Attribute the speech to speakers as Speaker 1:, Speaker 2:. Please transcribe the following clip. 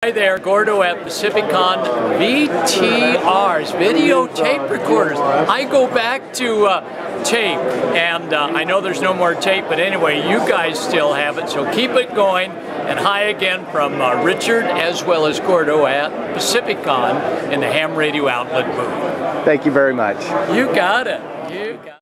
Speaker 1: Hi there, Gordo at Pacificon VTRs, video tape recorders. I go back to tape, and I know there's no more tape, but anyway, you guys still have it, so keep it going. And hi again from Richard as well as Gordo at Pacificon in the ham radio outlet booth.
Speaker 2: Thank you very much.
Speaker 1: You got it. You got it.